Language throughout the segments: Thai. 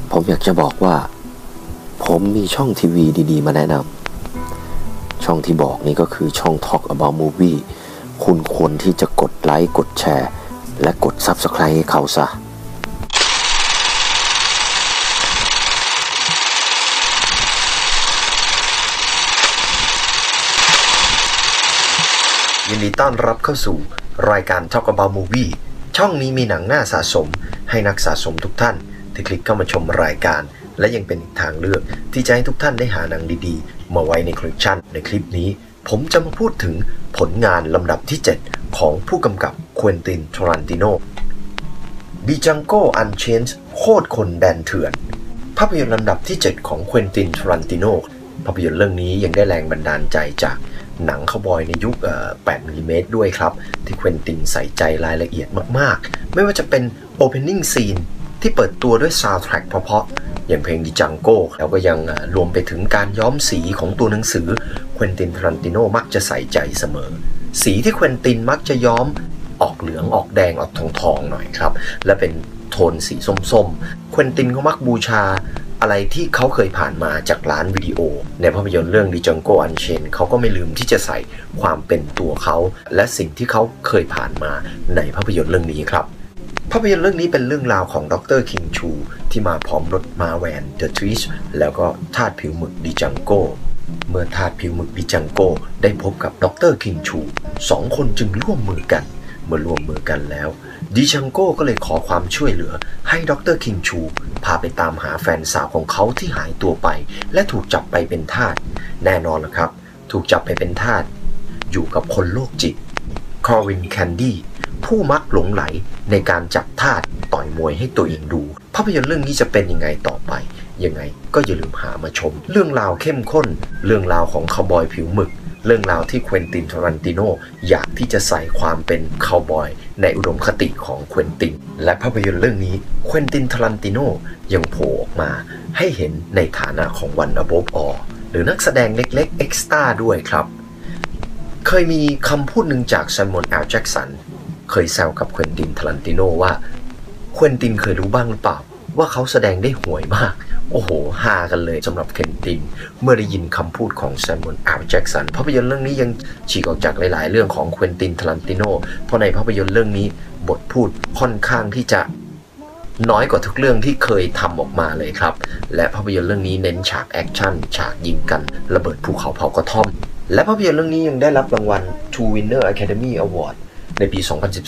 ผมอยากจะบอกว่าผมมีช่องทีวีดีๆมาแนะนำช่องที่บอกนี่ก็คือช่อง Talk About Movie คุณควรที่จะกดไลค์กดแชร์และกด Subscribe ให้เขาซะยินดีต้อนรับเข้าสู่รายการ Talk About Movie ช่องนี้มีหนังน่าสะสมให้นักสะสมทุกท่านที่คลิกเข้ามาชมรายการและยังเป็นอีกทางเลือกที่จะให้ทุกท่านได้หาหนังดีๆมาไว้ในคอลเลกชันในคลิปนี้ผมจะมาพูดถึงผลงานลำดับที่ 7 ของผู้กำกับควินติน ทารันติโน Django Unchained โคตรคนแดนเถื่อนภาพยนตร์ลำดับที่ 7 ของควินติน ทารันติโนภาพยนตร์เรื่องนี้ยังได้แรงบันดาลใจจากหนังคาวบอยในยุค8 มิลลิเมตรด้วยครับที่ควินตินใส่ใจรายละเอียดมากๆไม่ว่าจะเป็น Opening Scene ที่เปิดตัวด้วยซาวด์แทร็กเพราะๆอย่างเพลง Django แล้วก็ยังรวมไปถึงการย้อมสีของตัวหนังสือควินติน ทารันติโนมักจะใส่ใจเสมอสีที่ควินตินมักจะย้อมออกเหลืองออกแดงออกทองๆหน่อยครับและเป็นโทนสีส้มๆควินตินเขามักบูชาอะไรที่เขาเคยผ่านมาจากร้านวิดีโอในภาพยนตร์เรื่อง Django Unchained เขาก็ไม่ลืมที่จะใส่ความเป็นตัวเขาและสิ่งที่เขาเคยผ่านมาในภาพยนตร์เรื่องนี้ครับภาพยนตร์เรื่องนี้เป็นเรื่องราวของดร. คิงชูที่มาพร้อมรถม้าแวนเดอะทริชแล้วก็ทาสผิวหมึกดิจังโกเมื่อทาสผิวหมึกดิจังโกได้พบกับดร. คิงชูสองคนจึงร่วมมือกันเมื่อร่วมมือกันแล้วดิจังโกก็เลยขอความช่วยเหลือให้ดร. คิงชูพาไปตามหาแฟนสาวของเขาที่หายตัวไปและถูกจับไปเป็นทาสแน่นอนละครับถูกจับไปเป็นทาสอยู่กับคนโรคจิตคอริน แคนดี้ผู้มักหลงไหลในการจับทาสต่อยมวยให้ตัวเองดูภาพยนตร์เรื่องนี้จะเป็นยังไงต่อไปยังไงก็อย่าลืมหามาชมเรื่องราวเข้มข้นเรื่องราวของคาวบอยผิวหมึกเรื่องราวที่ควินติน ทารันติโนอยากที่จะใส่ความเป็นคาวบอยในอุดมคติของควินตินและภาพยนตร์เรื่องนี้ควินติน ทารันติโนยังโผล่ออกมาให้เห็นในฐานะของวันอโบฟออหรือนักแสดงเล็กๆเอ็กซ์ตร้าด้วยครับเคยมีคำพูดหนึ่งจากไซมอน แอล แจ็กสันเคยแซวกับควินติน ทารันติโนว่าควินตินเคยรู้บ้างหรือเปล่าว่าเขาแสดงได้ห่วยมากโอ้โหฮากันเลยสำหรับควินตินเมื่อได้ยินคำพูดของไซมอน แอล แจ็กสันภาพยนตร์เรื่องนี้ยังฉีกออกจากหลายๆเรื่องของควินติน ทารันติโนเพราะในภาพยนตร์เรื่องนี้บทพูดค่อนข้างที่จะน้อยกว่าทุกเรื่องที่เคยทำออกมาเลยครับและภาพยนตร์เรื่องนี้เน้นฉากแอคชั่นฉากยิงกันระเบิดภูเขาเผากระท่อมและภาพยนตร์เรื่องนี้ยังได้รับรางวัล Two Winner Academy Award ในปี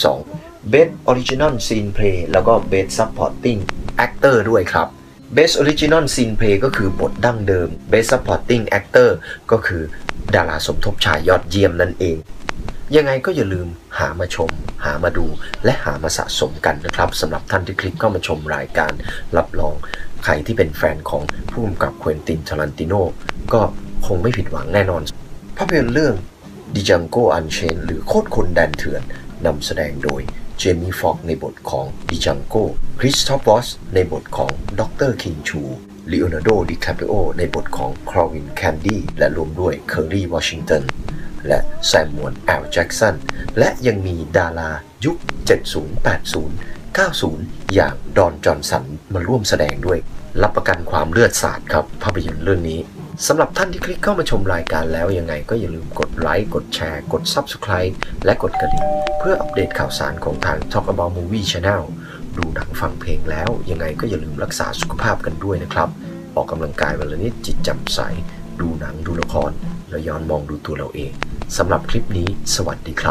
2012 Best Original Screenplay แล้วก็ Best Supporting Actor ด้วยครับ Best Original Screenplay ก็คือบทดั้งเดิม Best Supporting Actor ก็คือดาราสมทบชายยอดเยี่ยมนั่นเองยังไงก็อย่าลืมหามาชมหามาดูและหามาสะสมกันนะครับสำหรับท่านที่คลิกเข้ามาชมรายการรับรองใครที่เป็นแฟนของผู้กำกับควินติน ทารันติโนก็คงไม่ผิดหวังแน่นอนภาพยนตร์เรื่อง Django Unchained หรือโคตรคนแดนเถื่อนนำแสดงโดยเจมี่ ฟ็อกซ์ในบทของ Django คริสโตฟ วอลช์ในบทของดร. คิงชูลีโอนาร์โด ดิคาปริโอในบทของคอริน แคนดี้และรวมด้วยเคอร์รี วอชิงตันและแซมมอน แอล แจ็กสันและยังมีดารายุค 70 80 90 อย่างดอน จอห์นสันมาร่วมแสดงด้วยรับประกันความเลือดสาดครับภาพยนตร์เรื่องนี้สำหรับท่านที่คลิกเข้ามาชมรายการแล้วยังไงก็อย่าลืมกดไลค์กดแชร์กด Subscribe และกดกระดิ่งเพื่ออัปเดตข่าวสารของทาง Talk About Movie Channel ดูหนังฟังเพลงแล้วยังไงก็อย่าลืมรักษาสุขภาพกันด้วยนะครับออกกำลังกายวันละนิดจิตแจ่มใสดูหนังดูละครแล้วย้อนมองดูตัวเราเองสำหรับคลิปนี้สวัสดีครับ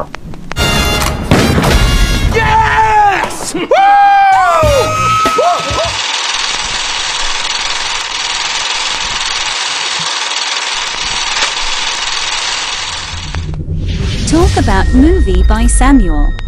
Yes! Talk About Movie by Samuel.